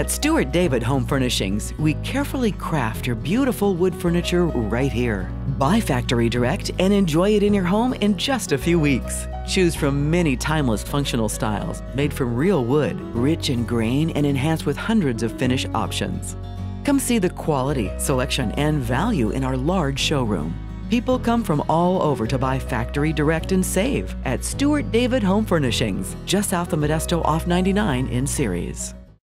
At Stuart David Home Furnishings, we carefully craft your beautiful wood furniture right here. Buy factory direct and enjoy it in your home in just a few weeks. Choose from many timeless functional styles made from real wood, rich in grain and enhanced with hundreds of finish options. Come see the quality, selection, and value in our large showroom. People come from all over to buy factory direct and save at Stuart David Home Furnishings, just south of Modesto off 99 in Ceres.